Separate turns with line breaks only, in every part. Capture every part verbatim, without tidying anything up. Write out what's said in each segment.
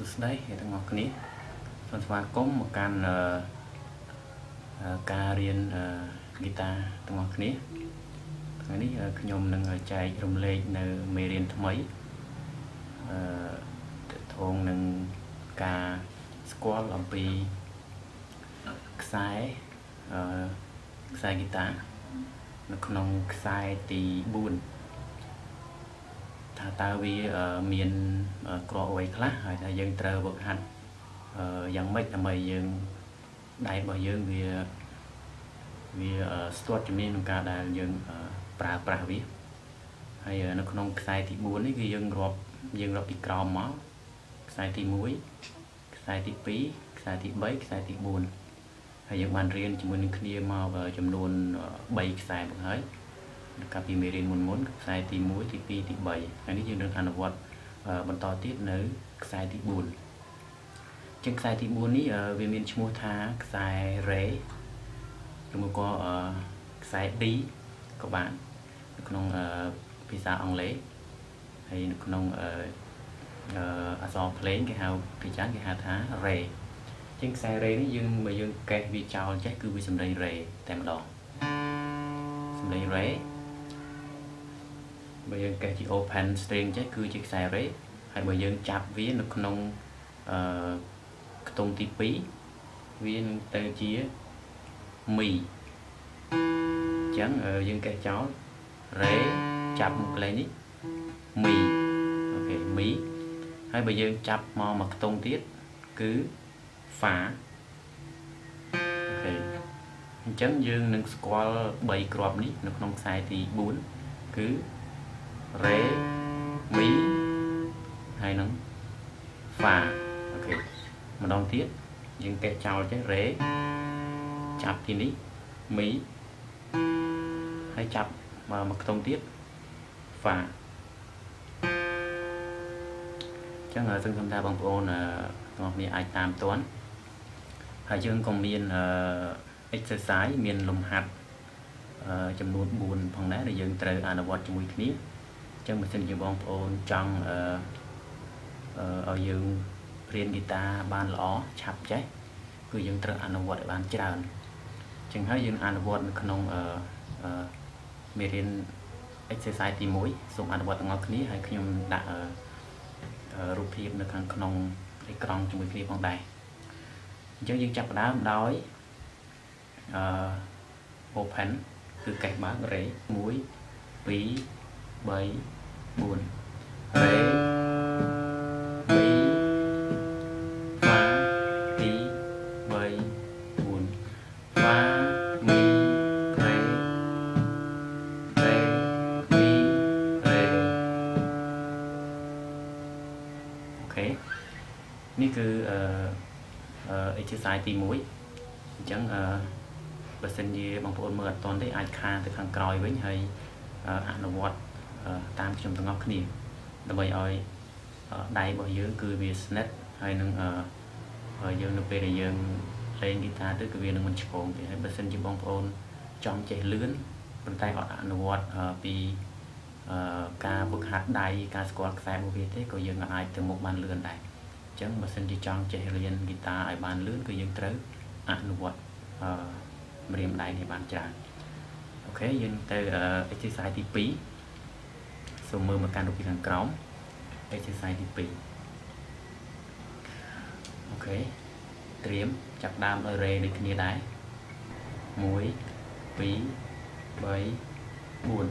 สุดได้เห็นทั้งหมดนี้ส่วนสมาคมการการเรียนกีตาร์ทั้งหมดนี้อันนี้ขยมหนึ่งใจรวมเลขในเมเรียนทำไมทงหนึ่งกาสควอลลำปีสายสายกีตาร์นักนองสายตีบุญถ้าตาวีเมียนกรอไว้คลาแต่ยังเตอร์บกหัดยังไม่ทำไมยังได้บ่ยังวีวีสตูดิโอนี้มันการได้ยังปราปราวิให้นักนองสายตีบุญนี่คือยังรอบยังรอบปีกรอมมั้งสายตีมุ้ยสายตีปีสายตีใบสายตีบุญให้ยังมันเรียนจำนวนนึงขี้มาจำนวนใบสายบังเฮ้ยกับปีเมรินมุนมุนสายตีมุ้ยตีปีตีใบอันนี้ยังเดินทางวัดบรรทอติดเนื้อสายตีบุญจึงสายตีบุญนี้เวียนชิมูธาสายเร่หรือมันก็สายดีcác bạnក្នុងភាសាអង់គ្លេសហើយនៅក្នុងអក្សរភ្លេងគេហៅពីច្រើនគេហៅថារេជាងខ្សែរេនេះយើងបើយើងកេះវាចោលចេះគឺវាសំឡេងរេតែម្ដងសំឡេងរេបើយើងកេះជា open string ចេះគឺជាខ្សែរេហើយបើយើងចាប់វានៅក្នុងអឺខ្ទង់ទីពីរវានឹងទៅជាមីចឹងយើងកេះចោលរេចាប់មុខកន្លែងនេះមីអូខេមីហើយបើយើងចាប់មកមកខ្ទង់ទៀតគឺហ្វាអូខេអញ្ចឹងយើងនឹងស្គាល់បីគ្រាប់នេះនៅក្នុងខ្សែទីបួនគឺរេមីហើយនឹងហ្វាអូខេម្ដងទៀតយើងកេះចោលចេះរេចាប់ទីនេះមីហើយចាប់មកមកខ្ទង់ទៀតហ្វាចឹងសឹងសំថាបងប្អូនទាំងអស់គ្នាអាចតាមទាន់ហើយយើងក៏មាន exercise មានលំហាត់ចំនួនបួនផងដែរដែលយើងត្រូវអនុវត្តជាមួយគ្នាចឹងបើសិនជាបងប្អូនចង់ឲ្យយើងរៀនហ្គីតាបានល្អឆាប់ចេះគឺយើងត្រូវអនុវត្តឲ្យបានច្រើនចឹងហើយយើងអនុវត្តនៅក្នុងមេរៀន exercise ទីមួយសូមអនុវត្តទាំងអស់គ្នាហើយខ្ញុំដាក់រូបភាពនៅខាងក្នុងអេក្រង់ជាមួយគ្នាផងដែរអញ្ចឹងយើងចាប់ផ្ដើមដោយអឺ open គឺកេះបើករេមួយពីរបីបួនរេពីរហ្វាទីបីបួនហ្វាមីរេរេមីរេអូខេនេះគឺអឺ exercise ទីមួយអញ្ចឹងអឺបើសិនជាបងប្អូនមើលអត់ទាន់ទេអាចខានទៅខាងក្រោយវិញហើយអនុវត្តតាមខ្ញុំទាំងអស់គ្នាដើម្បីឲ្យដៃរបស់យើងគឺវាស្និទ្ធហើយនឹងយើងនៅពេលដែលយើងលេងហ្គីតាទៅគឺវានឹងមិនឆ្កងទេហើយបើសិនជាបងប្អូនចង់ចេះលឿនប៉ុន្តែអត់អនុវត្តពីការវឹកហាត់ដៃការស្គាល់ខ្សែរបស់វាទេក៏យើងអាចទៅមុខបានលឿនដែរអញ្ចឹងបើសិនជាចង់ចេះរៀនហ្គីតាឲ្យបានលឿនគឺយើងត្រូវអនុវត្តម្រាមដៃនេះបានច្រើនអូខេយើងទៅ exercise ទីពីរសូមមើលមកកាន់រូបភាពខាងក្រោម exercise ទីពីរអូខេត្រៀមចាប់ដើមដោយរេដូចគ្នាដែរមួយពីរបីបួន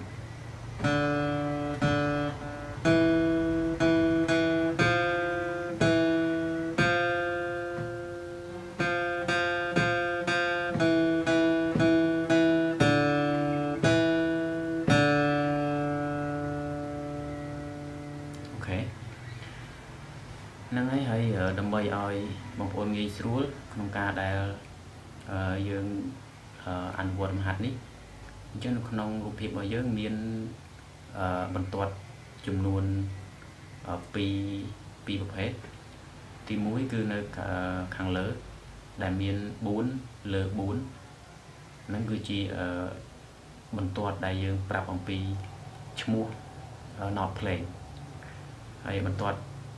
ហ្នឹងហើយហើយដើម្បីឲ្យបងប្អូនងាយស្រួលក្នុងការដែលយើងអនុវត្តមហាត់នេះអញ្ចឹងនៅក្នុងរូបភាពរបស់យើងមានបន្ទាត់ចំនួនពីរពីរប្រភេទទីមួយគឺនៅខាងលើដែលមានបួនលើបួនហ្នឹងគឺជាបន្ទាត់ដែលយើងប្រាប់អំពីឈ្មោះ note playing ហើយបន្ទាត់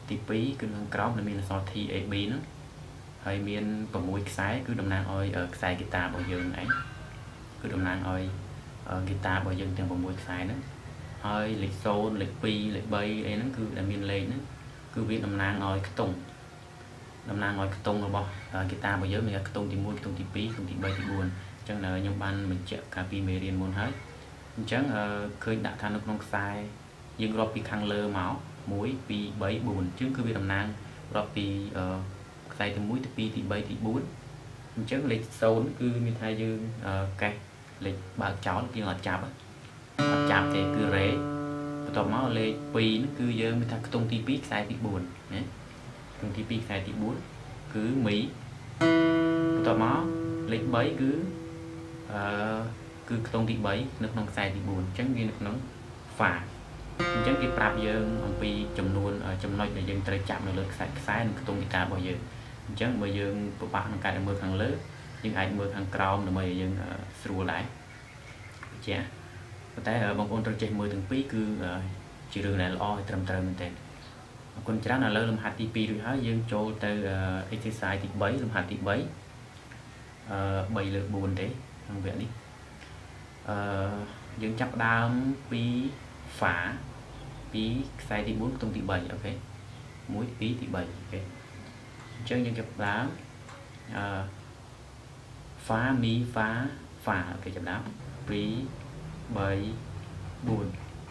ទីពីរគឺខាងក្រោមដែលមានអក្សរ T A B ហ្នឹងហើយមានប្រមូលខ្សែគឺតំណាងឲ្យខ្សែហ្គីតារបស់យើងឯងគឺតំណាងឲ្យហ្គីតារបស់យើងទាំងប្រមូលខ្សែហ្នឹងហើយលេខศูนย์លេខពីរលេខបីអីហ្នឹងគឺដែលមានលេខហ្នឹងគឺវាតំណាងឲ្យខ្ទង់តំណាងឲ្យខ្ទង់របស់ហ្គីតារបស់យើងមានខ្ទង់ទីមួយខ្ទង់ទីពីរខ្ទង់ទីបីទីបួនអញ្ចឹងខ្ញុំបានបញ្ជាក់កាលពីមេរៀនមុនហើយអញ្ចឹងឃើញដាក់ថានៅក្នុងខ្សែយើងរាប់ពីខាងលើមកមួយពីរបីបួនអញ្ចឹងគឺវាតំណាងរាប់ពីខ្សែទីមួយទីពីរទីបីទីបួនអញ្ចឹងលេខศูนย์គឺមានថាយើងកេះលេខបើកចោលយើងអត់ចាប់អត់ចាប់ទេគឺរ៉េបន្ទាប់មកលេខពីរហ្នឹងគឺយើងមានថាខ្ទង់ទីពីរខ្សែទីបួនណាខ្ទង់ទីពីរខ្សែទីបួនគឺមីបន្ទាប់មកលេខបីគឺអឺគឺខ្ទង់ទីបីនៅក្នុងខ្សែទីបួនអញ្ចឹងវានៅក្នុងហ្វាអញ្ចឹងគេប្រាប់យើងអំពីចំនួនចំណុចដែលយើងត្រូវចាប់នៅលើខ្សែខ្សែនិងខ្ទង់ហ្គីតារបស់យើងអញ្ចឹងបើយើងពិបាកក្នុងការមើលខាងលើយើងអាចមើលខាងក្រោមដើម្បីឲ្យយើងស្រួលដែរចាប៉ុន្តែបងប្អូនត្រូវចេះមើលទាំងពីរគឺជារឿងដែលល្អហើយត្រឹមត្រូវមែនទែនអរគុណច្រើនឥឡូវលំហាត់ទីពីររួចហើយយើងចូលទៅ exercise ទីបីលំហាត់ទីបីអឺបីលើបួនទេក្នុងវគ្គនេះអឺយើងចាប់ផ្ដើមពីហ្វាពីខ្សែទីបួនខ្ទង់ទីបីអូខេមួយពីរទីបីអូខេអញ្ចឹងយើងចាប់ផ្ដើមអឺហ្វាមីហ្វាហ្វាអូខេចាប់ផ្ដើមពីរបីបួន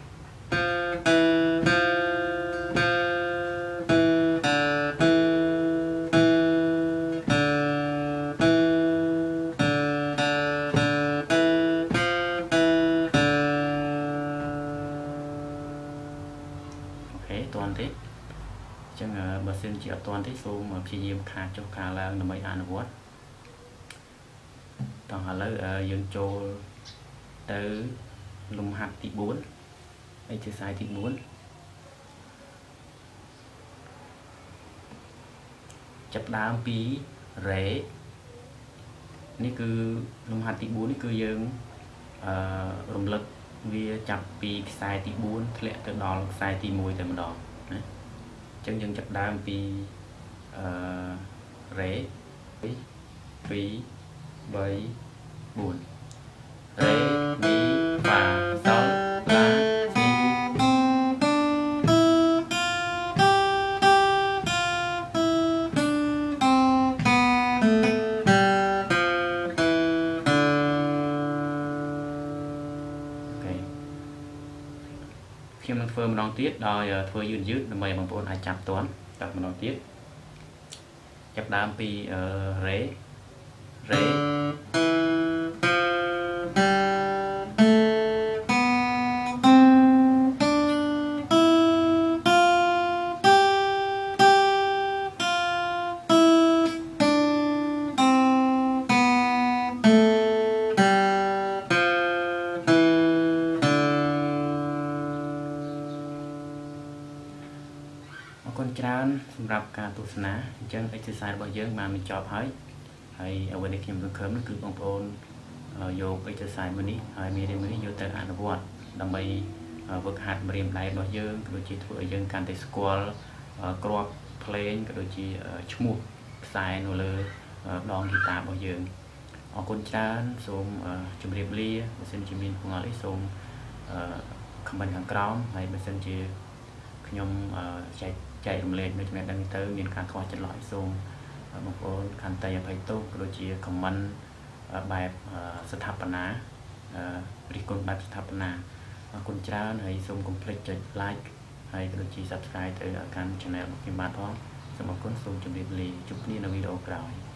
ទាន់ទេអញ្ចឹងបើសិនជាអត់ទាន់ទេសូមព្យាយាមខាតចុះខាឡើងដើម្បីអនុវត្តតោះឥឡូវយើងចូលទៅលំហាត់ទីបួន exercise ទីបួនចាប់ដើមពីរ៉េនេះគឺលំហាត់ទីបួននេះគឺយើងអឺរំលឹកវាចាប់ពីខ្សែទីបួនធ្លាក់ទៅដល់ខ្សែទីមួយតែម្ដងណាអញ្ចឹងយើងចាប់ដើមពីអឺរ៉េពីរបីបួនរ៉េមីហ្វាសូឡាស៊ីខ្ញុំនឹងធ្វើម្ដងទៀតដោយធ្វើយឺតយឺតដើម្បីបងប្អូនអាចចាប់ទាន់តាម្ដងទៀតចាប់ដើមពីរ៉េរ៉េអរគុណច្រើនសម្រាប់ការទស្សនាអញ្ចឹង exercise របស់យើងបានបញ្ចប់ហើយហើយអ្វីដែលខ្ញុំសង្ឃឹមគឺបងប្អូនយក exercise មួយនេះហើយមេរៀនមួយនេះយកទៅអនុវត្តដើម្បីវឹកហាត់ម្រាមដៃរបស់យើងក៏ដូចជាធ្វើឲ្យយើងកាន់តែស្គាល់គ្រាប់ភ្លេងក៏ដូចជាឈ្មោះខ្សែនៅលើដងហ្គីតារបស់យើងអរគុណច្រើនសូមជម្រាបលាបើសិនជាមានពងល់អីសូម comment ខាងក្រោមហើយបើសិនជាខ្ញុំចែកចែករំលែកនៅចំណេះដឹងនេះទៅមានការខ្វះចន្លោះអីសូមបងប្អូនខន្តីអភ័យទោសក៏ដូចជា comment បែបស្ថាបនារិះគន់បែបស្ថាបនាអរគុណច្រើនហើយសូមកុំភ្លេចចុច like ហើយក៏ដូចជា subscribe ទៅកាន់ channel របស់ខ្ញុំបាទផងសូមអរគុណសូមជម្រាបលាជួបគ្នានៅវីដេអូក្រោយ